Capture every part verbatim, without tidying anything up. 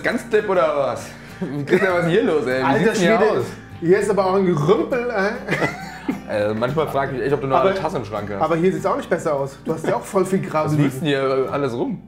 ganz depp oder was? Christian, was ist denn hier los, ey? Wie Alter sieht's denn Schwede, hier aus? hier ist aber auch ein Gerümpel. Äh. Äh, manchmal frage ich mich echt, ob du noch Aber- eine Tasse im Schrank hast. Aber hier sieht es auch nicht besser aus. Du hast ja auch voll viel Kram Was liegen. liegt denn hier alles rum?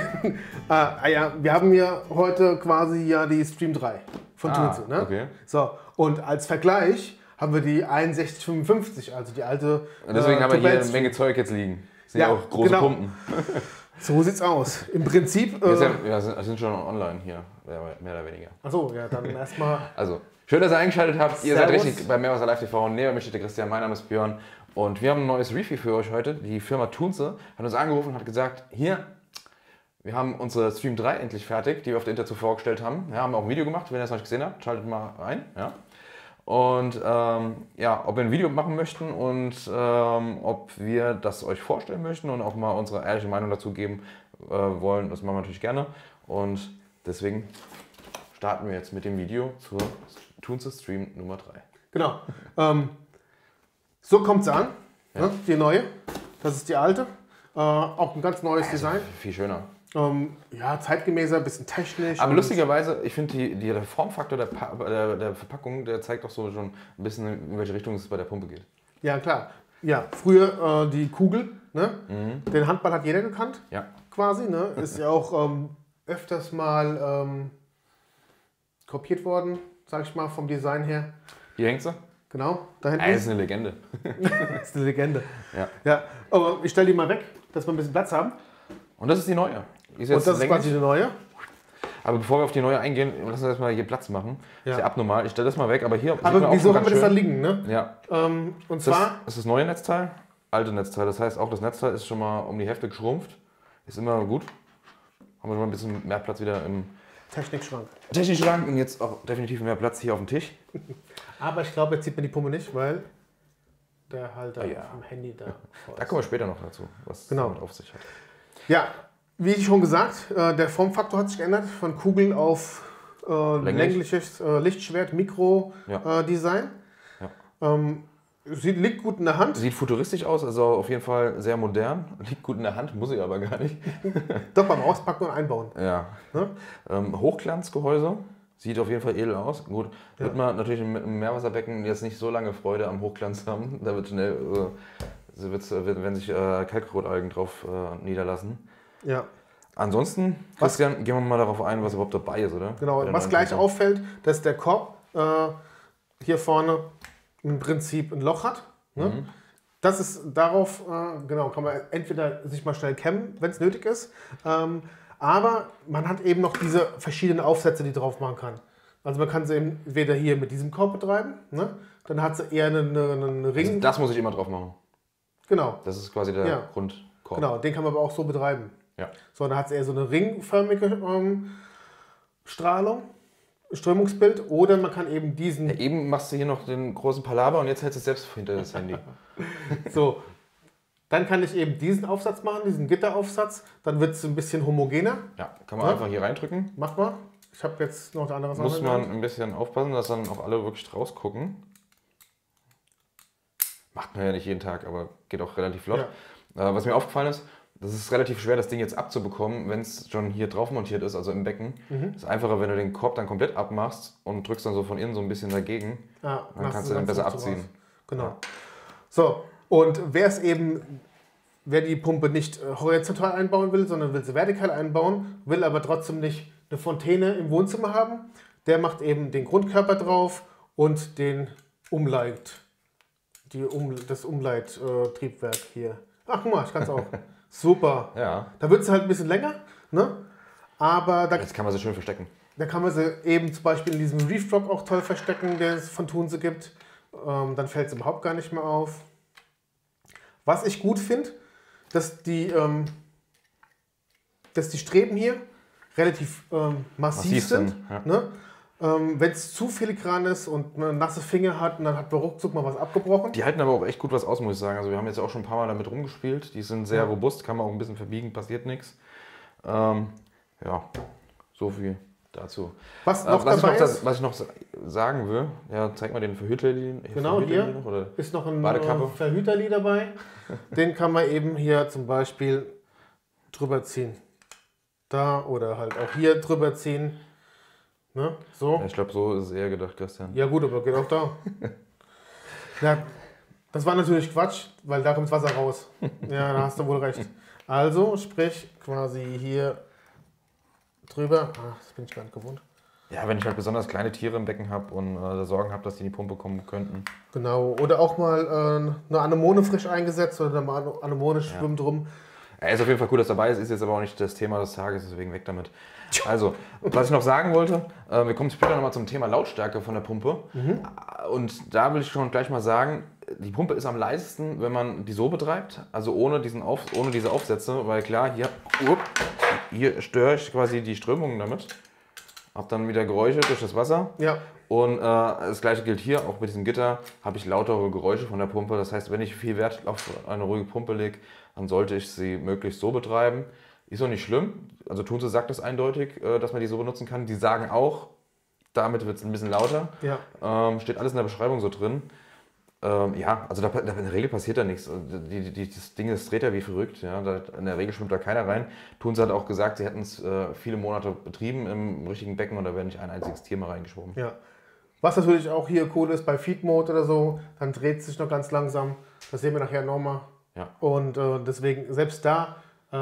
Ah, ja, wir haben ja heute quasi ja die Stream drei von Ah, Tunze. Ne? okay. So, und als Vergleich haben wir die einundsechzig fünfundfünfzig, also die alte. Und deswegen äh, haben wir hier eine Tobel- Menge Zeug jetzt liegen. Das sind ja, Ja, auch große genau. Pumpen. So sieht's aus. Im Prinzip. Wir Äh, sind, ja, sind, sind schon online hier, mehr oder weniger. Achso, ja, dann erstmal. Also, schön, dass ihr eingeschaltet habt. Ihr seid Servus. richtig bei Mehrwasser Live T V. Neben mir steht der Christian, mein Name ist Björn. Und wir haben ein neues Review für euch heute. Die Firma Tunze hat uns angerufen und hat gesagt, hier, wir haben unsere Stream drei endlich fertig, die wir auf der Internet vorgestellt haben. Ja, haben auch ein Video gemacht, wenn ihr das noch nicht gesehen habt, schaltet mal ein. Ja. Und ähm, ja, ob wir ein Video machen möchten und ähm, ob wir das euch vorstellen möchten und auch mal unsere ehrliche Meinung dazu geben äh, wollen, das machen wir natürlich gerne. Und deswegen starten wir jetzt mit dem Video zur Tunze Stream Nummer drei. Genau. Ähm, so kommt sie an. Ja. Ne? Die neue. Das ist die alte. Äh, auch ein ganz neues Design. Viel schöner. Ähm, ja, zeitgemäßer, ein bisschen technisch. Aber und- lustigerweise, ich finde, die, die, der Formfaktor der, Pa- der, der Verpackung, der zeigt doch so schon ein bisschen, in welche Richtung es bei der Pumpe geht. Ja, klar. Ja, früher äh, die Kugel. Ne? Den Handball hat jeder gekannt. Ja. Quasi. Ne? Ist ja auch ähm, öfters mal ähm, kopiert worden, sag ich mal, vom Design her. Hier hängt sie. Genau, da hinten Ah, das ist eine Legende. das ist eine Legende. Ja. Ja, aber ich stelle die mal weg, dass wir ein bisschen Platz haben. Und das ist die neue. Die ist Und jetzt das ist länglich. quasi die neue. Aber bevor wir auf die neue eingehen, lass uns erstmal hier Platz machen. Ja. Ist ja abnormal. Ich stelle das mal weg, aber hier. sieht man Aber auch wieso schon haben wir ganz das da schön. liegen? Ne? Ja. Ähm, und Das zwar, ist das neue Netzteil, alte Netzteil. Das heißt, auch das Netzteil ist schon mal um die Hälfte geschrumpft. Ist immer gut. Haben wir schon mal ein bisschen mehr Platz wieder im Technikschrank. Technikschrank und jetzt auch definitiv mehr Platz hier auf dem Tisch. Aber ich glaube, jetzt sieht man die Pumpe nicht, weil der Halter Ah, ja. vom Handy da vor Da ist. kommen wir später noch dazu, was Genau. damit auf sich hat. Ja, wie schon gesagt, äh, der Formfaktor hat sich geändert von Kugel auf äh, Länglich. längliches äh, Lichtschwert, Mikro-Design. Ja. Äh, Design. Ja. ähm, sieht, liegt gut in der Hand. Sieht futuristisch aus, also auf jeden Fall sehr modern. Liegt gut in der Hand, muss ich aber gar nicht. Doch beim Auspacken und Einbauen. Ja. Ne? Ähm, Hochglanzgehäuse. Sieht auf jeden Fall edel aus. Gut, Ja. wird man natürlich mit einem Meerwasserbecken jetzt nicht so lange Freude am Hochglanz haben. Da wird schnell, äh, so wird's, äh, werden sich äh, Kalkrautalgen drauf äh, niederlassen. Ja. Ansonsten, Was- Christian, gehen wir mal darauf ein, was überhaupt dabei ist, oder? Genau, Bei der was neuen gleich Pumpe. auffällt, dass der Korb äh, hier vorne im Prinzip ein Loch hat. Ne? Mhm. Das ist darauf, äh, genau, kann man entweder sich mal schnell kämmen, wenn es nötig ist. Ähm, aber man hat eben noch diese verschiedenen Aufsätze, die drauf machen kann. Also man kann sie eben entweder hier mit diesem Korb betreiben, ne? Dann hat sie eher einen, einen einen Ring. Also das muss ich immer drauf machen. Genau, Das ist quasi der Ja. Grundkorb. genau, den kann man aber auch so betreiben. Ja. So, dann hat es eher so eine ringförmige ähm, Strahlung, Strömungsbild, oder man kann eben diesen, Ja, eben machst du hier noch den großen Palaber und jetzt hältst du es selbst hinter das Handy. so, dann kann ich eben diesen Aufsatz machen, diesen Gitteraufsatz, dann wird es ein bisschen homogener. Ja, kann man Ja. einfach hier reindrücken. Mach mal, ich habe jetzt noch eine andere Sache. Muss in der man Hand. ein bisschen aufpassen, dass dann auch alle wirklich rausgucken. Macht man ja nicht jeden Tag, aber geht auch relativ flott. Äh, was mir aufgefallen ist, das ist relativ schwer, das Ding jetzt abzubekommen, wenn es schon hier drauf montiert ist, also im Becken. Mhm. Ist einfacher, wenn du den Korb dann komplett abmachst und drückst dann so von innen so ein bisschen dagegen. Ja, Dann machst kannst du du den ganz besser so abziehen. raus. Genau. Ja. So, und wer es eben, wer die Pumpe nicht äh, horizontal einbauen will, sondern will sie vertikal einbauen, will aber trotzdem nicht eine Fontäne im Wohnzimmer haben, der macht eben den Grundkörper drauf und den Umleit, die um, das Umleittriebwerk hier. Ach, guck mal, ich kann es auch. Super. Ja, Da wird es halt ein bisschen länger, ne? Aber da, jetzt kann man sie schön verstecken. da kann man sie eben zum Beispiel in diesem Reef Drop auch toll verstecken, der es von Tunze gibt. Ähm, dann fällt es überhaupt gar nicht mehr auf. Was ich gut finde, dass die, ähm, dass die Streben hier relativ ähm, massiv, Massiv sind. sind, ja. Ne? Ähm, wenn es zu filigran ist und man nasse Finger hat, und dann hat man ruckzuck mal was abgebrochen. Die halten aber auch echt gut was aus, muss ich sagen. Also wir haben jetzt auch schon ein paar Mal damit rumgespielt. Die sind sehr Ja. robust, kann man auch ein bisschen verbiegen, passiert nichts. Ähm, ja, so viel dazu. Was Äh, noch was, ich dabei noch, ist, das, was ich noch sa- sagen will, ja, zeig mal den Verhüterli. Genau, Verhüterli hier. noch, oder? ist noch ein Badekappe. äh, Verhüterli dabei. Den kann man eben hier zum Beispiel drüber ziehen. Da oder halt auch hier drüber ziehen. Ne? So. Ich glaube, so ist es eher gedacht, Christian. Ja gut, aber geht auch da. Ja, das war natürlich Quatsch, weil da kommt Wasser raus. Ja, da hast du wohl recht. Also, sprich quasi hier drüber. Ach, das bin ich gar nicht gewohnt. Ja, wenn ich halt besonders kleine Tiere im Becken habe und äh, Sorgen habe, dass die in die Pumpe kommen könnten. Genau. Oder auch mal äh, eine Anemone frisch eingesetzt oder eine Anemone schwimmt Ja. rum. Er ist auf jeden Fall gut, dass dabei ist, ist jetzt aber auch nicht das Thema des Tages, deswegen weg damit. Also, was ich noch sagen wollte, äh, wir kommen später nochmal zum Thema Lautstärke von der Pumpe. Mhm. Und da will ich schon gleich mal sagen, die Pumpe ist am leisesten, wenn man die so betreibt, also ohne, diesen Auf, ohne diese Aufsätze, weil klar, hier, up, hier störe ich quasi die Strömungen damit. Hab dann wieder Geräusche durch das Wasser. Ja. Und äh, das gleiche gilt hier, auch mit diesem Gitter habe ich lautere Geräusche von der Pumpe. Das heißt, wenn ich viel Wert auf eine ruhige Pumpe lege, dann sollte ich sie möglichst so betreiben. Ist auch nicht schlimm. Also Tunze sagt es eindeutig, äh, dass man die so benutzen kann. Die sagen auch, damit wird es ein bisschen lauter. Ja. Ähm, steht alles in der Beschreibung so drin. Ähm, ja, also da, da, in der Regel passiert da nichts. Die, die, das Ding das dreht ja wie verrückt. Ja. Da, in der Regel schwimmt da keiner rein. Tunze hat auch gesagt, sie hätten es äh, viele Monate betrieben im richtigen Becken und da wäre nicht ein einziges Tier mal reingeschwommen. Ja. Was natürlich auch hier cool ist bei Feed Mode oder so, dann dreht es sich noch ganz langsam. Das sehen wir nachher nochmal. Ja. Und äh, deswegen, selbst da äh,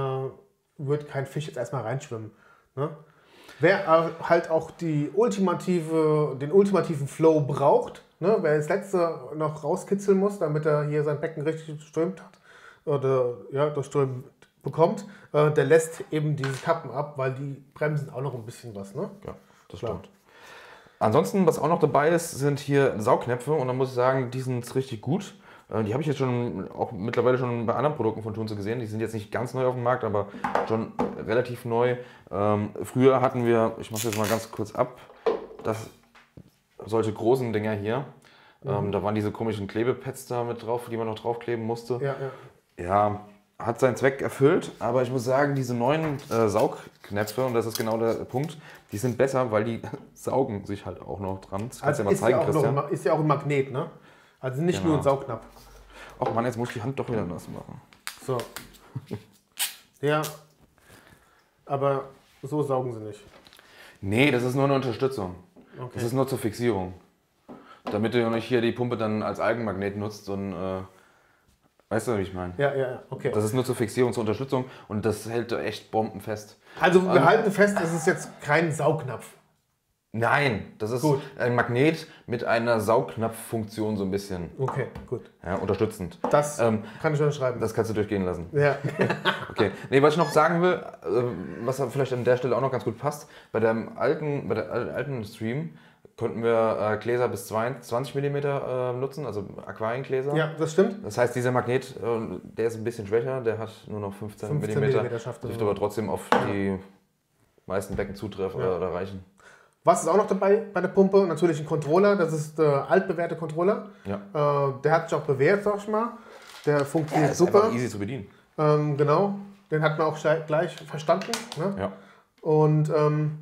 wird kein Fisch jetzt erstmal reinschwimmen. Ne? Wer äh, halt auch die ultimative, den ultimativen Flow braucht, ne? Wer das letzte noch rauskitzeln muss, damit er hier sein Becken richtig durchströmt hat oder ja, durchströmt bekommt, äh, der lässt eben diese Kappen ab, weil die bremsen auch noch ein bisschen was. Ne? Ja, das Klar. stimmt. Ansonsten, was auch noch dabei ist, sind hier Saugnäpfe und da muss ich sagen, die sind richtig gut. Die habe ich jetzt schon auch mittlerweile schon bei anderen Produkten von Tunze gesehen. Die sind jetzt nicht ganz neu auf dem Markt, aber schon relativ neu. Ähm, früher hatten wir, ich mache jetzt mal ganz kurz ab, das, solche großen Dinger hier. Mhm. Ähm, da waren diese komischen Klebepads da mit drauf, die man noch draufkleben musste. Ja, ja. Ja, hat seinen Zweck erfüllt, aber ich muss sagen, diese neuen äh, Saugknöpfe, und das ist genau der Punkt, die sind besser, weil die saugen sich halt auch noch dran. Das kannst du Also dir mal ist, zeigen, ja auch Christian. noch, ein- ist ja auch ein Magnet, ne? Also nicht Genau. nur ein Saugnapf. Ach Mann, jetzt muss ich die Hand doch wieder nass machen. So. Ja, aber so saugen sie nicht. Nee, das ist nur eine Unterstützung. Okay. Das ist nur zur Fixierung. Damit du nicht hier die Pumpe dann als Algenmagnet nutzt und äh, weißt du, wie ich meine? Ja, ja, ja, okay. Das ist nur zur Fixierung, zur Unterstützung und das hält echt bombenfest. Also wir halten fest, es ist jetzt kein Saugnapf. Nein, das ist Gut. ein Magnet mit einer Saugnapffunktion so ein bisschen. Okay, gut. Ja, unterstützend. Das Ähm, kann ich unterschreiben. Das kannst du durchgehen lassen. Ja. Okay. Nee, was ich noch sagen will, äh, was vielleicht an der Stelle auch noch ganz gut passt, bei dem alten, bei der al- alten Stream konnten wir äh, Gläser bis zwanzig Millimeter äh, nutzen, also Aquariengläser. Ja, das stimmt. Das heißt, dieser Magnet, äh, der ist ein bisschen schwächer, der hat nur noch fünfzehn, fünfzehn Millimeter, Millimeter schafft er dürfte nur. aber trotzdem auf die meisten Becken zutreffen Ja. oder reichen. Was ist auch noch dabei bei der Pumpe? Natürlich ein Controller, das ist der altbewährte Controller. Ja. Äh, der hat sich auch bewährt, sag ich mal. Der funktioniert ist super. einfach easy zu bedienen. Ähm, genau, den hat man auch gleich- gleich verstanden. Ne? Ja. Und ähm,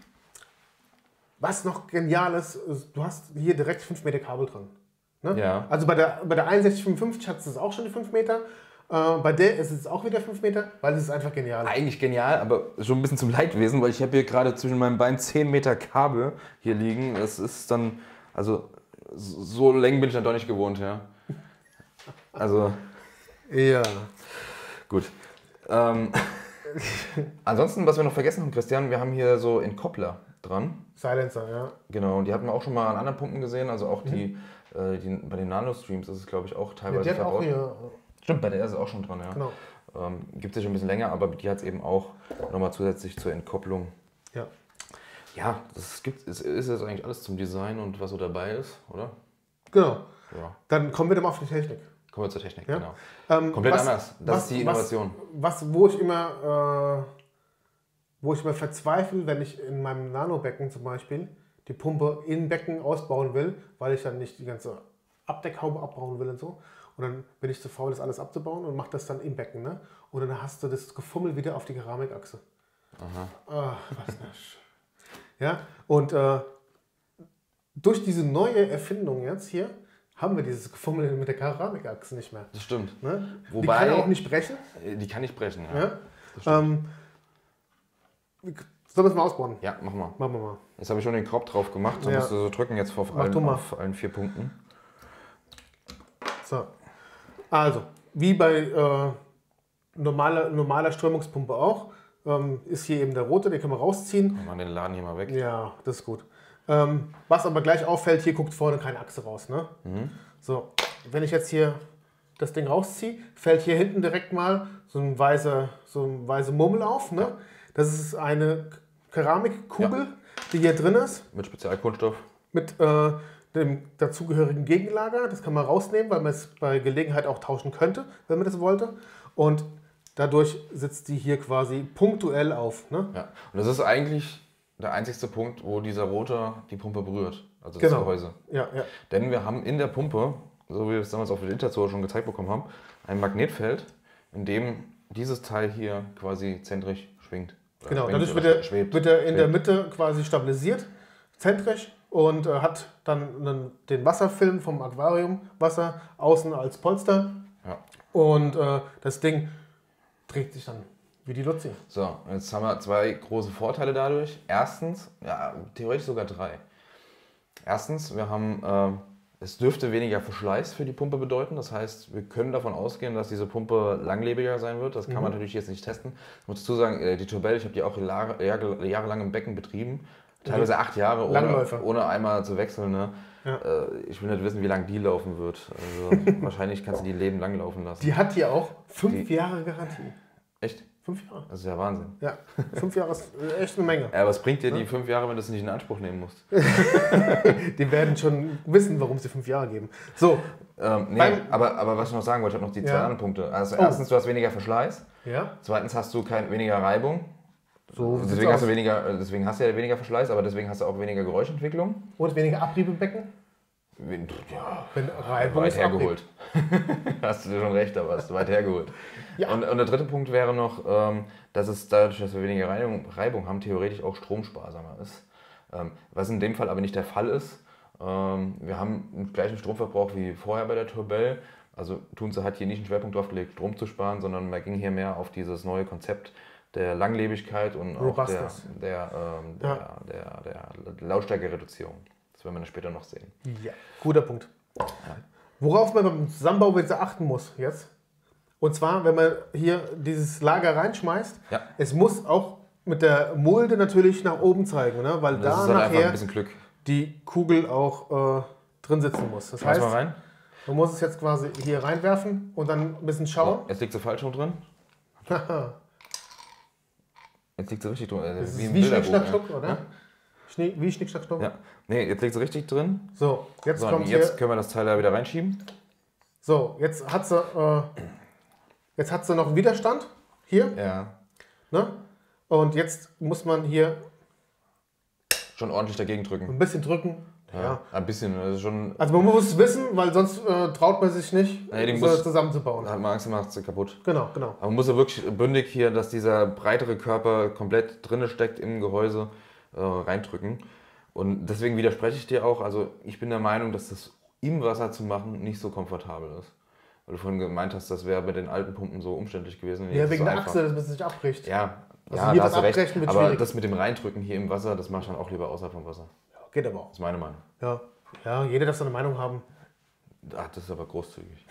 was noch genial ist, ist, du hast hier direkt fünf Meter Kabel dran. Ne? Ja. Also bei der, bei der einundsechzig fünfundfünfzig hat es auch schon die fünf Meter. Äh, bei der ist es auch wieder fünf Meter, weil es ist einfach genial. Eigentlich genial, aber schon ein bisschen zum Leidwesen, weil ich habe hier gerade zwischen meinen Beinen zehn Meter Kabel hier liegen. Das ist dann, also so Längen bin ich dann doch nicht gewohnt, ja. Also Ja. gut. Ähm, ansonsten, was wir noch vergessen haben, Christian, wir haben hier so Entkoppler dran. Silencer, ja. Genau, und die hatten wir auch schon mal an anderen Pumpen gesehen, also auch die, äh, die bei den Nano-Streams ist es glaube ich auch ja teilweise die hat auch verbaut. hier. Stimmt, bei der ist es auch schon dran, ja. Genau. Ähm, gibt es ja schon ein bisschen länger, aber die hat es eben auch nochmal zusätzlich zur Entkopplung. Ja. Ja, das gibt, ist, ist jetzt eigentlich alles zum Design und was so dabei ist, oder? Genau. Ja. Dann kommen wir doch mal auf die Technik. Kommen wir zur Technik, Ja. genau. Ähm, Komplett was- anders. Das was- ist die Innovation. Was, was, wo ich immer, äh, wo ich immer verzweifle, wenn ich in meinem Nanobecken zum Beispiel die Pumpe im Becken ausbauen will, weil ich dann nicht die ganze Abdeckhaube abbauen will und so. Und dann bin ich zu faul, das alles abzubauen und mache das dann im Becken. Ne? Und dann hast du das Gefummel wieder auf die Keramikachse. Aha. Ach, was eine Sch Ja, und äh, durch diese neue Erfindung jetzt hier haben wir dieses Gefummel mit der Keramikachse nicht mehr. Das stimmt. Ne? Wobei- die kann auch nicht brechen. Die kann ich brechen, ja. Ja? Das stimmt. Ähm, Sollen wir es mal ausbauen? Ja, mach mal. Machen wir mal. Jetzt habe ich schon den Korb drauf gemacht, dann Ja. musst du so drücken jetzt auf Mach du allen, mal. auf allen vier Punkten. So. Also, wie bei äh, normaler, normaler Strömungspumpe auch, ähm, ist hier eben der rote, den können wir rausziehen. Mach mal den Laden hier mal weg. Ja, das ist gut. Ähm, was aber gleich auffällt, hier guckt vorne keine Achse raus. Ne? Mhm. So, wenn ich jetzt hier das Ding rausziehe, fällt hier hinten direkt mal so ein weiße, so ein weiße Murmel auf. Ne? Ja. Das ist eine Keramikkugel, ja. die hier drin ist. Mit Spezialkunststoff. Mit äh, dem dazugehörigen Gegenlager. Das kann man rausnehmen, weil man es bei Gelegenheit auch tauschen könnte, wenn man das wollte. Und dadurch sitzt die hier quasi punktuell auf. Ne? Ja. Und das ist eigentlich der einzigste Punkt, wo dieser Rotor die Pumpe berührt. Also das Genau. Gehäuse. Ja, ja. Denn wir haben in der Pumpe, so wie wir es damals auf der Interzone schon gezeigt bekommen haben, ein Magnetfeld, in dem dieses Teil hier quasi zentrisch schwingt. Genau, schwingt dadurch oder wird er, schwebt. wird er in Schwebt. der Mitte quasi stabilisiert, zentrisch, und äh, hat dann einen, den Wasserfilm vom Aquariumwasser außen als Polster. Ja. Und äh, das Ding dreht sich dann wie die Luzi. So, jetzt haben wir zwei große Vorteile dadurch. Erstens, ja, theoretisch sogar drei. Erstens, wir haben, äh, es dürfte weniger Verschleiß für die Pumpe bedeuten. Das heißt, wir können davon ausgehen, dass diese Pumpe langlebiger sein wird. Das kann Mhm. man natürlich jetzt nicht testen. Ich muss dazu sagen, äh, die Turbelle, ich habe die auch Jahre, Jahre, jahrelang im Becken betrieben. Teilweise acht Jahre, ohne, Langläufer. ohne einmal zu wechseln. Ne? Ja. Äh, ich will nicht wissen, wie lange die laufen wird. Also, wahrscheinlich kannst du die Leben lang laufen lassen. Die hat hier auch fünf Die- Jahre Garantie. Echt? Fünf Jahre? Das ist ja Wahnsinn. Ja, fünf Jahre ist echt eine Menge. Ja, was bringt dir die fünf Jahre, wenn du es nicht in Anspruch nehmen musst? Die werden schon wissen, warum sie fünf Jahre geben. So, Ähm, nee, Beim- aber, aber was ich noch sagen wollte, ich habe noch die zwei Ja. anderen Punkte. Also Oh. erstens, du hast weniger Verschleiß. ja, Zweitens hast du kein, weniger Reibung. so sieht's Deswegen hast, aus. du weniger, äh, deswegen hast du ja weniger Verschleiß, aber deswegen hast du auch weniger Geräuschentwicklung. Und weniger Abrieb im Becken. Wen- Ja, Wenn Reibung weit ist Abrieb. hergeholt. Hast du dir schon recht, aber hast du weit hergeholt. Ja. Und, und der dritte Punkt wäre noch, ähm, dass es dadurch, dass wir weniger Reibung, Reibung haben, theoretisch auch stromsparsamer ist. Ähm, was in dem Fall aber nicht der Fall ist. Ähm, wir haben den gleichen Stromverbrauch wie vorher bei der Turbelle. Also Tunze hat hier nicht einen Schwerpunkt drauf gelegt, Strom zu sparen, sondern man ging hier mehr auf dieses neue Konzept der Langlebigkeit und auch der, Robustness. der, ähm, der, Ja. der, der Lautstärkereduzierung. Das werden wir dann später noch sehen. Ja, guter Punkt. Worauf man beim Zusammenbau jetzt achten muss jetzt, und zwar, wenn man hier dieses Lager reinschmeißt, Ja. es muss auch mit der Mulde natürlich nach oben zeigen, ne? Weil Das da ist halt einfach ein nachher bisschen Glück. die Kugel auch äh, drin sitzen muss. Das Schmeiß heißt, mal rein. man muss es jetzt quasi hier reinwerfen und dann ein bisschen schauen. So, jetzt liegt sie falsch rum drin. Jetzt liegt sie richtig drin. Äh, Das ist im wie Bilderbuch, Schnick, Schnack, ja. Schnuck, oder? Schnick, wie Schnick, Schnack, Schnuck. Ja. Nee, jetzt liegt sie richtig drin. So, jetzt So, kommt und jetzt hier. können wir das Teil da wieder reinschieben. So, jetzt hat sie, äh, jetzt hat sie noch einen Widerstand hier. Ja. Ne? Und jetzt muss man hier Schon ordentlich dagegen drücken. ein bisschen drücken. Ja. Ja. Ein bisschen. Das ist schon. Also man muss es wissen, weil sonst äh, traut man sich nicht, Nee, die so muss- zusammenzubauen. Da hat man Angst, macht sie kaputt. Genau, genau. Aber man muss ja wirklich bündig hier, dass dieser breitere Körper komplett drinne steckt im Gehäuse, äh, reindrücken. Und deswegen widerspreche ich dir auch. Also ich bin der Meinung, dass das im Wasser zu machen nicht so komfortabel ist. Weil du vorhin gemeint hast, das wäre bei den alten Pumpen so umständlich gewesen. Nee, Ja, das ist wegen so der einfach. Achse, dass man sich abbricht. Ja, Also ja hier da was hast du recht. abbrechen wird Aber schwierig. das mit dem Reindrücken hier im Wasser, das mache ich dann auch lieber außerhalb vom Wasser. Geht aber auch. Das ist meine Meinung. Ja, ja, jeder darf seine Meinung haben. Ach, das ist aber großzügig.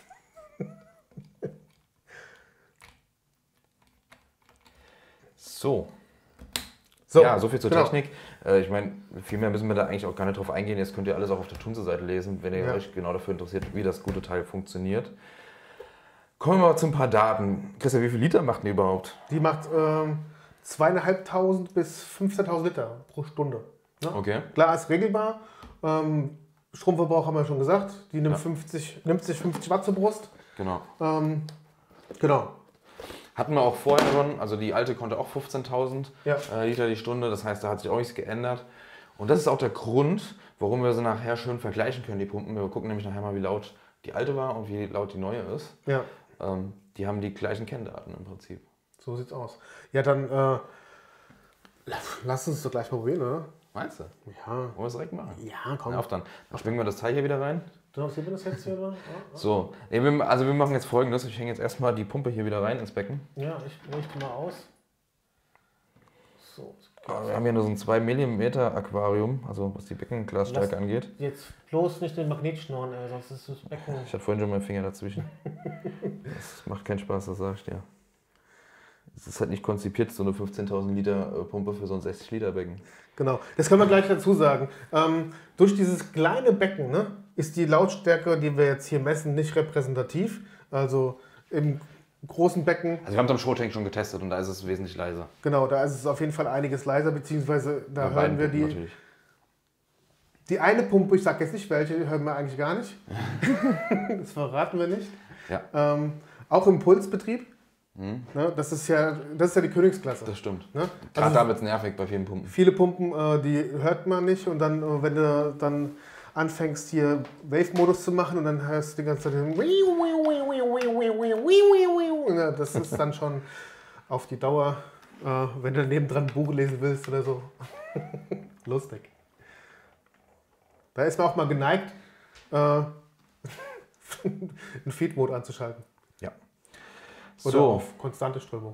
So. So, Ja, so viel zur genau. Technik. Äh, ich meine, viel mehr müssen wir da eigentlich auch gar nicht drauf eingehen. Jetzt könnt ihr alles auch auf der Tunze-Seite lesen, wenn ihr Ja. euch genau dafür interessiert, wie das gute Teil funktioniert. Kommen wir mal zu ein paar Daten. Christian, wie viel Liter macht die überhaupt? Die macht ähm, zweitausendfünfhundert bis fünfzehntausend Liter pro Stunde. Ne? Okay. Klar, ist regelbar. Ähm, Stromverbrauch haben wir schon gesagt. Die nimmt, Ja. fünfzig, nimmt sich fünfzig Watt zur Brust. Genau. Ähm, genau. Hatten wir auch vorher schon, also die alte konnte auch fünfzehntausend Ja. äh, Liter die Stunde, das heißt, da hat sich auch nichts geändert. Und das ist auch der Grund, warum wir sie nachher schön vergleichen können, die Pumpen. Wir gucken nämlich nachher mal, wie laut die alte war und wie laut die neue ist. Ja, Ähm, die haben die gleichen Kenndaten im Prinzip. so sieht's aus. Ja, dann äh, lass uns doch gleich mal probieren, oder? Meinst du? Ja. Wollen wir es direkt machen? Ja, komm. Auf dann. Dann schwingen wir das Teil hier wieder rein. Du hast hier das jetzt hier, oder? So, nee, wir, also wir machen jetzt Folgendes. Ich hänge jetzt erstmal die Pumpe hier wieder rein ins Becken. Ja, ich richte mal aus. So, Wir haben hier nur so ein zwei Millimeter Aquarium, also was die Beckenglasstärke Lass- angeht. Jetzt bloß nicht den Magnet schnorren, ey, sonst ist das Becken. Ich hatte vorhin schon meinen Finger dazwischen. Das macht keinen Spaß, das sag ich dir. Es ist halt nicht konzipiert, so eine fünfzehntausend Liter äh, Pumpe für so ein sechzig Liter Becken. Genau, das können wir gleich dazu sagen. Ähm, durch dieses kleine Becken, ne, ist die Lautstärke, die wir jetzt hier messen, nicht repräsentativ. Also im großen Becken, Also wir haben es am Showtank schon getestet und da ist es wesentlich leiser. genau, da ist es auf jeden Fall einiges leiser, beziehungsweise da Bei hören beiden wir Pumpen die. natürlich. Die eine Pumpe, ich sage jetzt nicht welche, die hören wir eigentlich gar nicht. Das verraten wir nicht. Ja. Ähm, auch im Pulsbetrieb. Hm, Ne, das, ist ja, das ist ja die Königsklasse. das stimmt. Ne? Gerade Also da wird es nervig bei vielen Pumpen. viele Pumpen, äh, die hört man nicht und dann, äh, wenn du dann anfängst hier Wave-Modus zu machen und dann hörst du die ganze Zeit den ja, das ist dann schon auf die Dauer, äh, wenn du nebendran ein Buch lesen willst oder so, lustig. Da ist man auch mal geneigt, äh, einen Feed-Mode anzuschalten. Ja. Oder So, auf konstante Strömung.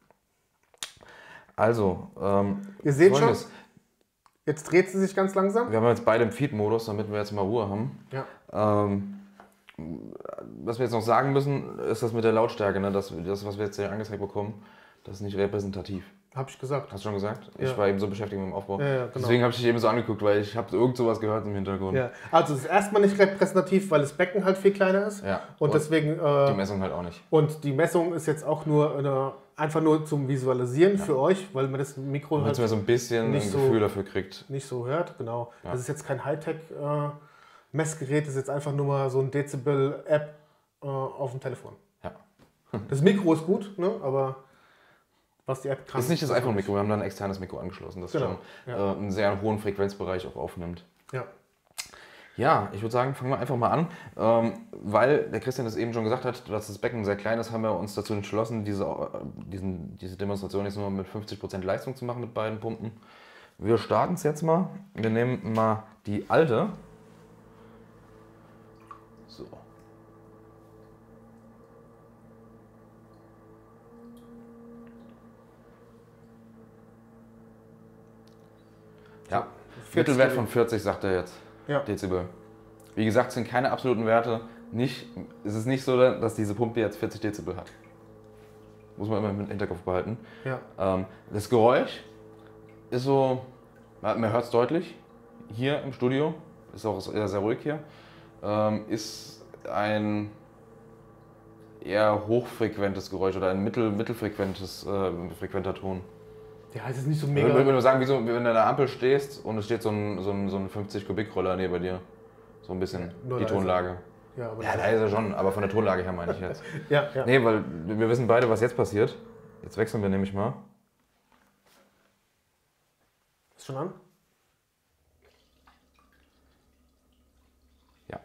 also, ähm, Ihr seht schon, Folgendes. jetzt dreht sie sich ganz langsam. Wir haben jetzt beide im Feed-Modus, damit wir jetzt mal Ruhe haben. Ja. Ähm, was wir jetzt noch sagen müssen, ist das mit der Lautstärke, ne? das, das, was wir jetzt hier angezeigt bekommen, das ist nicht repräsentativ. Habe ich gesagt. Hast du schon gesagt? Ja. Ich war eben so beschäftigt mit dem Aufbau. Ja, ja, genau. Deswegen habe ich dich eben so angeguckt, weil ich habe irgend sowas gehört im Hintergrund. Ja. Also es ist erstmal nicht repräsentativ, weil das Becken halt viel kleiner ist. Ja. Und, Und deswegen. Die Äh, Messung halt auch nicht. und die Messung ist jetzt auch nur eine, einfach nur zum Visualisieren für euch, weil man das Mikro Damit halt man so ein bisschen nicht ein so- Gefühl dafür kriegt. nicht so hört. Genau. Ja. Das ist jetzt kein Hightech-Messgerät, das ist jetzt einfach nur mal so ein Dezibel-App äh, auf dem Telefon. Ja. Das Mikro ist gut, ne? Aber was die App kann. Das ist nicht das iPhone-Mikro, wir haben da ein externes Mikro angeschlossen, das Genau, schon ja. äh, einen sehr hohen Frequenzbereich auch aufnimmt. Ja. Ja, ich würde sagen, fangen wir einfach mal an. Ähm, weil der Christian es eben schon gesagt hat, dass das Becken sehr klein ist, haben wir uns dazu entschlossen, diese, äh, diesen, diese Demonstration jetzt nur mit fünfzig Prozent Leistung zu machen mit beiden Pumpen. Wir starten es jetzt mal. Wir nehmen mal die alte. So. Ja, Mittelwert von vierzig, sagt er jetzt. Ja. Dezibel. Wie gesagt, sind keine absoluten Werte. Nicht, es ist nicht so, dass diese Pumpe jetzt vierzig Dezibel hat. Muss man immer im Hinterkopf behalten. Ja. Ähm, das Geräusch ist so, man hört es deutlich. Hier im Studio, ist auch sehr, sehr ruhig hier, ähm, ist ein eher hochfrequentes Geräusch oder ein mittel, mittelfrequentes äh, frequenter Ton. Ja, es ist nicht so Ich mega. würde sagen, wie so, wie wenn du an der Ampel stehst und es steht so ein, so ein, so ein fünfzig Kubik Roller neben dir. So ein bisschen Nur die leise. Tonlage. Ja, aber Ja, leise schon, aber von der Tonlage her meine ich jetzt. ja, ja. Nee, weil wir wissen beide, was jetzt passiert. Jetzt wechseln wir nämlich mal. Ist schon an? Ja.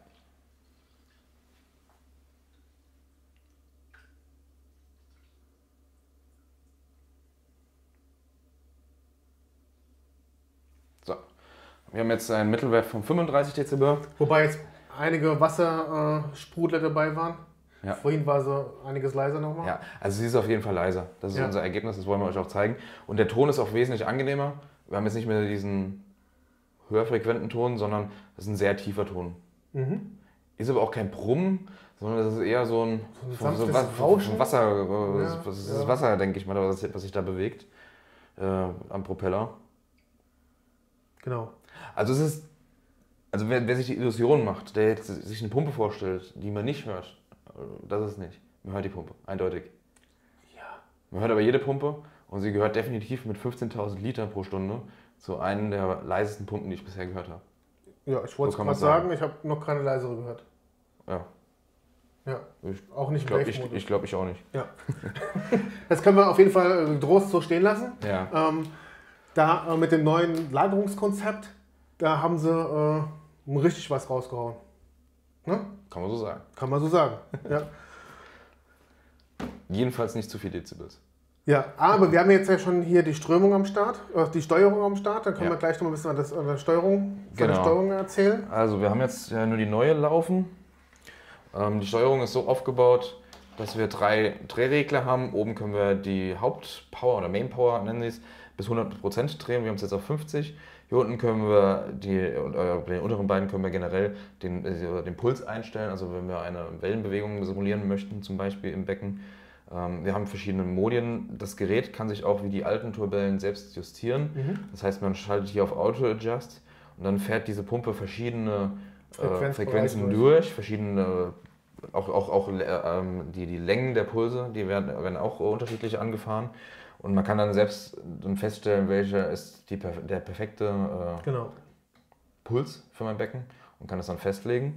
So. Wir haben jetzt einen Mittelwert von fünfunddreißig Dezibel. Wobei jetzt einige Wassersprudler dabei waren. Ja. Vorhin war so einiges leiser nochmal. Ja, also sie ist auf jeden Fall leiser. Das ist Ja. unser Ergebnis, das wollen wir euch auch zeigen. Und der Ton ist auch wesentlich angenehmer. Wir haben jetzt nicht mehr diesen höherfrequenten Ton, sondern das ist ein sehr tiefer Ton. Mhm. Ist aber auch kein Brummen, sondern das ist eher so ein, So ein so sanftes was- Rauschen? Wasser, äh, Ja, das ist ja. das Wasser, denke ich mal, was, was sich da bewegt äh, am Propeller. Genau. Also es ist, also wer, wer sich die Illusion macht, der jetzt sich eine Pumpe vorstellt, die man nicht hört, äh, das ist es nicht. Man hört die Pumpe, eindeutig. Ja. Man hört aber jede Pumpe und sie gehört definitiv mit fünfzehntausend Liter pro Stunde zu einem der leisesten Pumpen, die ich bisher gehört habe. Ja, ich wollte So es kann gerade man sagen, sagen. ich habe noch keine leisere gehört. Ja, Ja. ich Auch nicht im glaube ich, Wave-Modus. ich, glaub, ich auch nicht. Ja. Das können wir auf jeden Fall äh, getrost so stehen lassen. Ja. Ähm, da äh, mit dem neuen Lagerungskonzept, da haben sie äh, richtig was rausgehauen. Ne? Kann man so sagen. Kann man so sagen. Ja. Jedenfalls nicht zu viel Dezibels. Ja, aber wir haben jetzt ja schon hier die Strömung am Start, äh, die Steuerung am Start. Da können Ja. wir gleich noch ein bisschen an, das, an der Steuerung, von der Genau. Steuerung erzählen. Also wir haben jetzt ja nur die neue laufen. Ähm, die Steuerung ist so aufgebaut, dass wir drei Drehregler haben. Oben können wir die Hauptpower oder Main Power nennen sie es, bis hundert Prozent drehen. Wir haben es jetzt auf fünfzig. Hier unten können wir, die, äh, bei den unteren beiden können wir generell den, äh, den Puls einstellen. Also wenn wir eine Wellenbewegung simulieren möchten, zum Beispiel im Becken. Ähm, wir haben verschiedene Modien. Das Gerät kann sich auch wie die alten Turbellen selbst justieren. Mhm. Das heißt, man schaltet hier auf Auto Adjust und dann fährt diese Pumpe verschiedene äh, Frequenzen durch, durch, verschiedene Auch, auch, auch ähm, die, die Längen der Pulse, die werden, werden auch unterschiedlich angefahren. Und man kann dann selbst dann feststellen, welcher ist die, der perfekte äh, genau. Puls für mein Becken und kann das dann festlegen.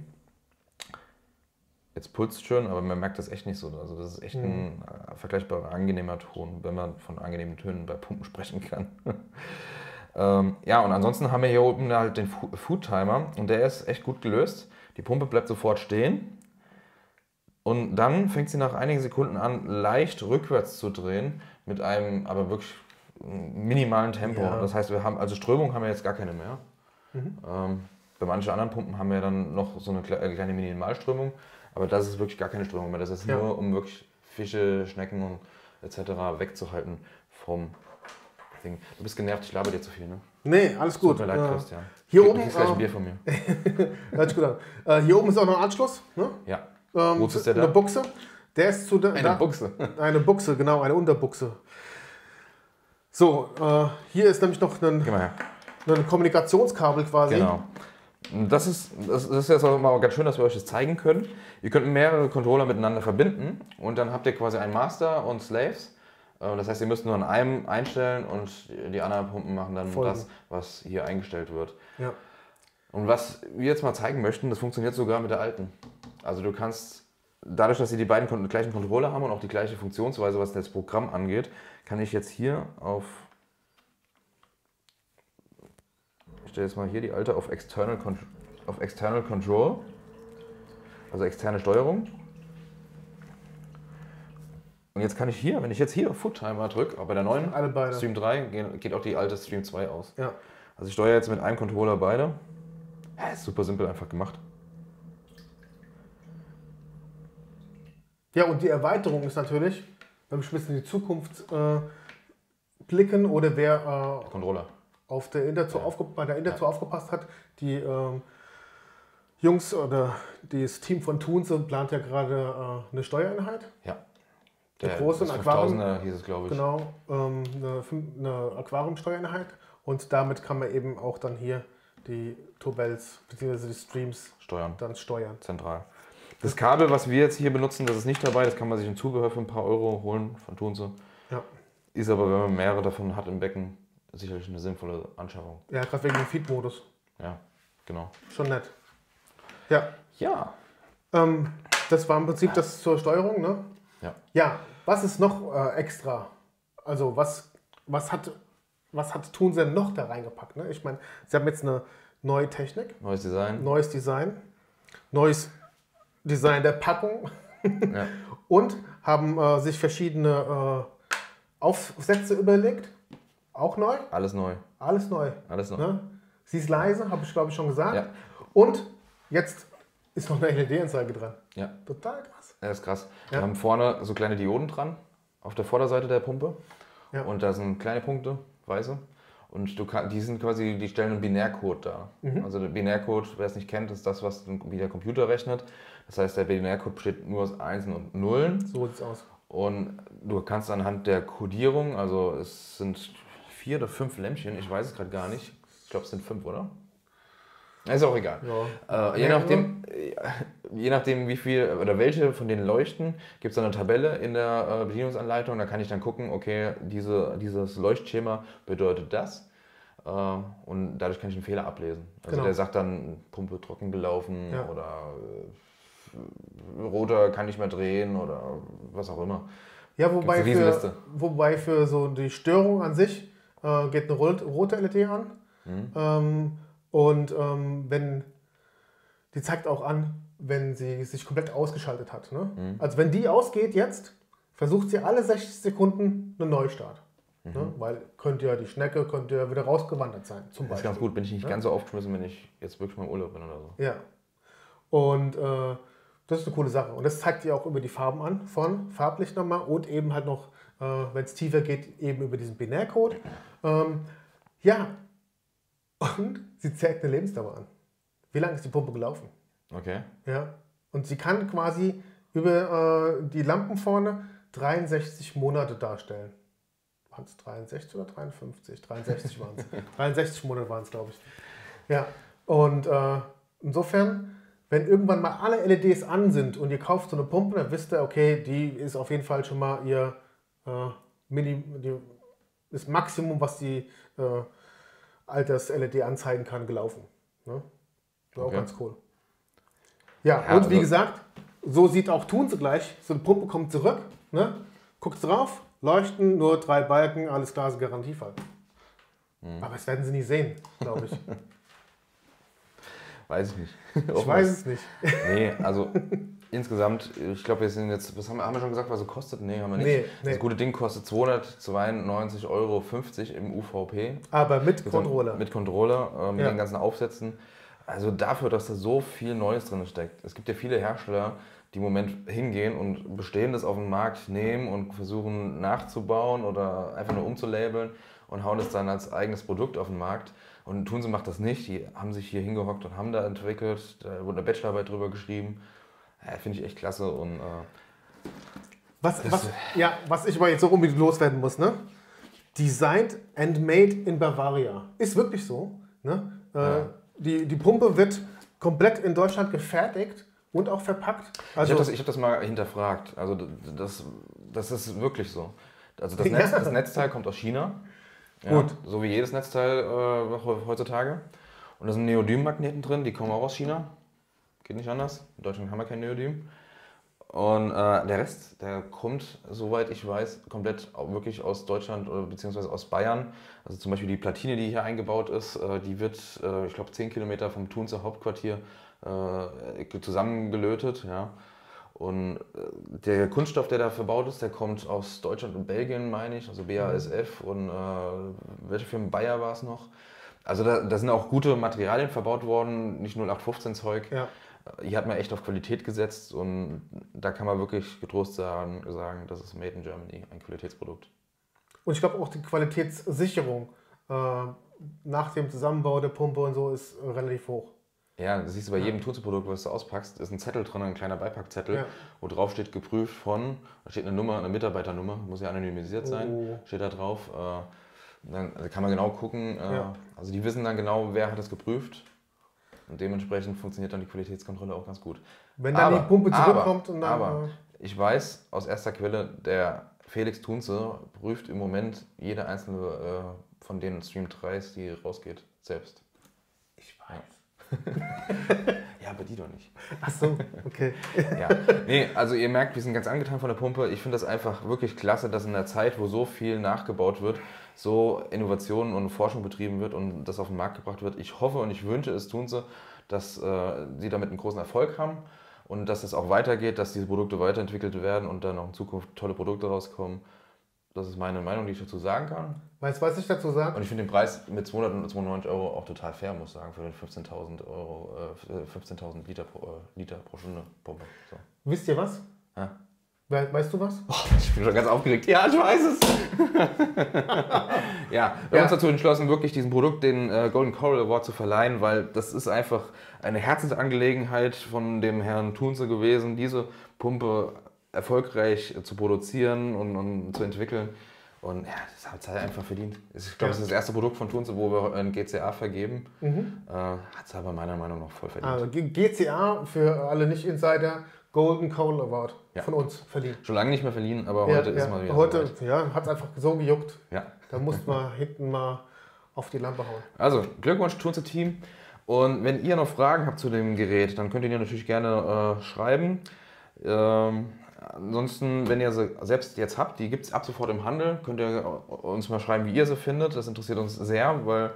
Jetzt pulst schön, aber man merkt das echt nicht so. Also das ist echt mhm. ein äh, vergleichbarer, angenehmer Ton, wenn man von angenehmen Tönen bei Pumpen sprechen kann. ähm, ja, und ansonsten haben wir hier oben halt den Food Timer und der ist echt gut gelöst. Die Pumpe bleibt sofort stehen. Und dann fängt sie nach einigen Sekunden an, leicht rückwärts zu drehen, mit einem aber wirklich minimalen Tempo. Ja. Das heißt, wir haben, also Strömung haben wir jetzt gar keine mehr. Mhm. Ähm, bei manchen anderen Pumpen haben wir dann noch so eine kleine Minimalströmung, aber das ist wirklich gar keine Strömung mehr. Das ist ja. nur, um wirklich Fische, Schnecken und et cetera wegzuhalten vom Ding. Du bist genervt, ich laber dir zu viel, ne? Nee, alles gut. Tut mir leid, Christian. Hier du oben, kriegst gleich ein Bier von mir. Hört sich gut an. Äh, hier oben ist auch noch ein Anschluss, ne? Ja. Ähm, Wo ist der da? Eine Buchse. Der ist zu der, eine da, Buchse. Eine Buchse, genau, eine Unterbuchse. So, äh, hier ist nämlich noch ein, ein Kommunikationskabel quasi. Genau. Das ist, das ist jetzt auch mal ganz schön, dass wir euch das zeigen können. Ihr könnt mehrere Controller miteinander verbinden und dann habt ihr quasi einen Master und Slaves. Das heißt, ihr müsst nur an einem einstellen und die anderen Pumpen machen dann Folgen. Das, was hier eingestellt wird. Ja. Und was wir jetzt mal zeigen möchten, das funktioniert sogar mit der alten. Also du kannst, dadurch, dass sie die beiden gleichen Controller haben und auch die gleiche Funktionsweise, was das Programm angeht, kann ich jetzt hier auf, ich stelle jetzt mal hier die alte auf External, auf External Control, also externe Steuerung. Und jetzt kann ich hier, wenn ich jetzt hier auf Food Timer drücke, auch bei der neuen alle beide. Stream drei, geht auch die alte Stream zwei aus. Ja. Also ich steuere jetzt mit einem Controller beide. Ja, ist super simpel einfach gemacht. Ja, und die Erweiterung ist natürlich, wenn wir ein bisschen in die Zukunft äh, blicken oder wer äh, Controller. auf der Interzo ja. bei der Interzo ja. aufgepasst hat, die äh, Jungs oder das Team von Thunse plant ja gerade äh, eine Steuereinheit. Ja. Der, der große Aquarium, hieß es, glaube ich. Genau, ähm, eine, eine Aquariumsteuereinheit und damit kann man eben auch dann hier die Turbells bzw. die Streams steuern. dann steuern. Zentral. Das Kabel, was wir jetzt hier benutzen, das ist nicht dabei, das kann man sich im Zubehör für ein paar Euro holen von Thunse. Ja. Ist aber, wenn man mehrere davon hat im Becken, sicherlich eine sinnvolle Anschaffung. Ja, gerade wegen dem Feed-Modus. Ja, genau. Schon nett. Ja. Ja. Ähm, das war im Prinzip das zur Steuerung, ne? Ja. Ja, was ist noch äh, extra? Also was, was hat, was hat Thunse noch da reingepackt? Ne? Ich meine, sie haben jetzt eine neue Technik. Neues Design. Neues Design. Neues Design der Packung. Ja. Und haben äh, sich verschiedene äh, Aufsätze überlegt. Auch neu. Alles neu. Alles neu. Alles neu. Ne? Sie ist leise, habe ich glaube ich schon gesagt. Ja. Und jetzt ist noch eine L E D-Anzeige dran. Ja. Total krass. Ja, ist krass. Ja. Wir haben vorne so kleine Dioden dran, auf der Vorderseite der Pumpe. Ja. Und da sind kleine Punkte, weiße. Und du kann, die sind quasi, die stellen einen Binärcode dar. Mhm. Also der Binärcode, wer es nicht kennt, ist das, was wie der Computer rechnet. Das heißt, der Binärcode besteht nur aus Einsen und Nullen. So sieht's aus. Und du kannst anhand der Codierung, also es sind vier oder fünf Lämpchen, ich weiß es gerade gar nicht. Ich glaube, es sind fünf, oder? Ist auch egal. Ja. Äh, je, nachdem, je nachdem, wie viel oder welche von den leuchten, gibt es dann eine Tabelle in der äh, Bedienungsanleitung. Da kann ich dann gucken, okay, diese, dieses Leuchtschema bedeutet das. Äh, und dadurch kann ich einen Fehler ablesen. Also genau. der sagt dann, Pumpe trocken gelaufen ja. oder äh, roter kann nicht mehr drehen oder was auch immer. Ja, wobei für, wobei für so die Störung an sich äh, geht eine rote L E D an. Mhm. Ähm, Und ähm, wenn, die zeigt auch an, wenn sie sich komplett ausgeschaltet hat. Ne? Mhm. Also wenn die ausgeht jetzt, versucht sie alle sechzig Sekunden einen Neustart. Mhm. Ne? Weil könnte ja die Schnecke könnte ja wieder rausgewandert sein. Zum das ist ganz gut, bin ich nicht ja? ganz so aufgeschmissen, wenn ich jetzt wirklich mal im Urlaub bin oder so. Ja. Und äh, das ist eine coole Sache. Und das zeigt ihr auch über die Farben an, von Farblicht nochmal und eben halt noch Äh, Wenn es tiefer geht, eben über diesen Binärcode. Ähm, ja, und sie zeigt eine Lebensdauer an. Wie lange ist die Pumpe gelaufen? Okay. Ja. Und sie kann quasi über äh, die Lampen vorne dreiundsechzig Monate darstellen. Waren es dreiundsechzig oder dreiundfünfzig? dreiundsechzig waren es. dreiundsechzig Monate waren es, glaube ich. Ja. Und äh, insofern, wenn irgendwann mal alle L E Ds an sind und ihr kauft so eine Pumpe, dann wisst ihr, okay, die ist auf jeden Fall schon mal ihr äh, Mini, die, das Maximum, was die äh, Alters-L E D anzeigen kann, gelaufen. Ne? War Okay. auch ganz cool. Ja, Ja, und wie also- gesagt, so sieht auch Thunse gleich. So eine Pumpe kommt zurück, ne? Guckt drauf, leuchten, nur drei Balken, alles klar, ist Garantiefall. Mhm. Aber das werden sie nicht sehen, glaube ich. Weiß ich nicht. Ich weiß es nicht. Nee, also insgesamt, ich glaube, wir sind jetzt, was haben wir, haben wir schon gesagt, was es kostet? Nee, haben wir nicht. Nee, nee. Das gute Ding kostet zweihundertzweiundneunzig Euro fünfzig im U V P. Aber mit Controller. Mit Controller, äh, mit Ja. den ganzen Aufsätzen. Also dafür, dass da so viel Neues drin steckt. Es gibt ja viele Hersteller, die im Moment hingehen und Bestehendes auf den Markt nehmen und versuchen nachzubauen oder einfach nur umzulabeln und hauen es dann als eigenes Produkt auf den Markt. Und Thunse macht das nicht. Die haben sich hier hingehockt und haben da entwickelt. Da wurde eine Bachelorarbeit drüber geschrieben. Ja, finde ich echt klasse. Und, äh, Was, was, ja, was ich aber jetzt so unbedingt loswerden muss, ne? Designed and made in Bavaria. Ist wirklich so. Ne? Äh, Ja. die, die Pumpe wird komplett in Deutschland gefertigt und auch verpackt. ich Also, habe das, ich hab das mal hinterfragt. Also das, das ist wirklich so. Also das, Ja. Netz, das Netzteil kommt aus China. Ja, Gut. So wie jedes Netzteil äh, heutzutage. Und da sind Neodym-Magneten drin, die kommen auch aus China. Geht nicht anders. In Deutschland haben wir kein Neodym. Und äh, der Rest, der kommt, soweit ich weiß, komplett auch wirklich aus Deutschland oder beziehungsweise aus Bayern. Also zum Beispiel die Platine, die hier eingebaut ist, äh, die wird, äh, ich glaube, zehn Kilometer vom Thunser Hauptquartier äh, zusammengelötet. Ja. Und äh, der Kunststoff, der da verbaut ist, der kommt aus Deutschland und Belgien, meine ich, also B A S F und äh, welche Firma, Bayer war es noch. Also da, da sind auch gute Materialien verbaut worden, nicht null acht fünfzehn Zeug. ja. Hier hat man echt auf Qualität gesetzt und da kann man wirklich getrost sagen, sagen das ist Made in Germany, ein Qualitätsprodukt. Und ich glaube auch die Qualitätssicherung äh, nach dem Zusammenbau der Pumpe und so ist äh, relativ hoch. Ja, das siehst du bei Ja. jedem Thunse-Produkt, was du auspackst, ist ein Zettel drin, ein kleiner Beipackzettel, Ja. wo drauf steht, geprüft von, da steht eine Nummer, eine Mitarbeiternummer, muss ja anonymisiert sein, Oh. steht da drauf. Äh, dann kann man genau gucken, äh, Ja. also die wissen dann genau, wer hat es geprüft. Und dementsprechend funktioniert dann die Qualitätskontrolle auch ganz gut. Wenn dann Aber- die Pumpe zurückkommt aber, und dann. aber äh, ich weiß aus erster Quelle, der Felix Thunse prüft im Moment jede einzelne äh, von den Stream drei s, die rausgeht, selbst. ich weiß. Ja, aber die doch nicht. Ach so, okay. Ja. Nee, also ihr merkt, wir sind ganz angetan von der Pumpe. Ich finde das einfach wirklich klasse, dass in der Zeit, wo so viel nachgebaut wird, so Innovationen und Forschung betrieben wird und das auf den Markt gebracht wird. Ich hoffe und ich wünsche es Thunse, dass äh, sie damit einen großen Erfolg haben und dass es auch weitergeht, dass diese Produkte weiterentwickelt werden und dann auch in Zukunft tolle Produkte rauskommen. Das ist meine Meinung, die ich dazu sagen kann. Weißt du, was ich dazu sage? Und ich finde den Preis mit zweihundertzweiundneunzig Euro auch total fair, muss ich sagen, für den fünfzehntausend Euro, äh, fünfzehntausend Liter pro, äh, Liter pro Stunde Pumpe. So. Wisst ihr was? Ja. We weißt du was? Ich bin schon ganz aufgeregt. Ja, ich weiß es. Ja, wir haben Ja. uns dazu entschlossen, wirklich diesem Produkt den äh, Golden Coral Award zu verleihen, weil das ist einfach eine Herzensangelegenheit von dem Herrn Thunse gewesen, diese Pumpe erfolgreich zu produzieren und, und zu entwickeln. Und ja, das hat es halt einfach verdient. Ich glaube, Ja. das ist das erste Produkt von Thunse, wo wir ein G C A vergeben. Mhm. Äh, hat es aber meiner Meinung nach voll verdient. Also G- GCA für alle Nicht-Insider, Golden Coal Award Ja. von uns verliehen. Schon lange nicht mehr verliehen, aber Ja, heute ist ja. mal wieder Heute, soweit. ja, hat es einfach so gejuckt. Ja. Da musste man hinten mal auf die Lampe hauen. Also, Glückwunsch, Thunse-Team. Und wenn ihr noch Fragen habt zu dem Gerät, dann könnt ihr die natürlich gerne äh, schreiben. Ähm, ansonsten, wenn ihr sie selbst jetzt habt, die gibt es ab sofort im Handel, könnt ihr uns mal schreiben, wie ihr sie findet. Das interessiert uns sehr, weil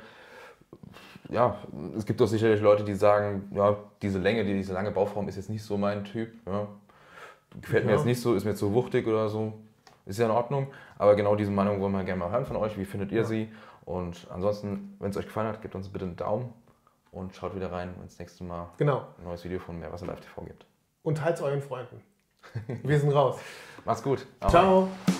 ja, es gibt doch sicherlich Leute, die sagen, ja, diese Länge, die, diese lange Bauform ist jetzt nicht so mein Typ. Ja. Gefällt mir Ja. jetzt nicht so, ist mir zu wuchtig oder so. Ist ja in Ordnung. Aber genau diese Meinung wollen wir gerne mal hören von euch. Wie findet ihr Ja. sie? Und ansonsten, wenn es euch gefallen hat, gebt uns bitte einen Daumen und schaut wieder rein, wenn es das nächste Mal Genau. ein neues Video von Meerwasser Live T V gibt. Und teilt's euren Freunden. Wir sind raus. Macht's gut. Au. Ciao.